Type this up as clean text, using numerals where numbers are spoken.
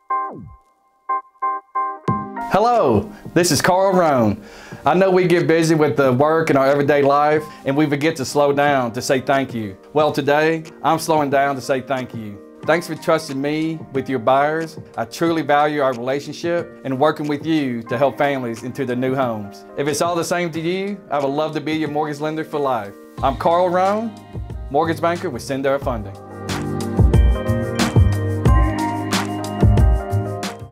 Hello, this is Carl Roan. I know we get busy with the work and our everyday life, and we forget to slow down to say thank you. Well, today, I'm slowing down to say thank you. Thanks for trusting me with your buyers. I truly value our relationship and working with you to help families into their new homes. If it's all the same to you, I would love to be your mortgage lender for life. I'm Carl Roan, mortgage banker with Cendera Funding.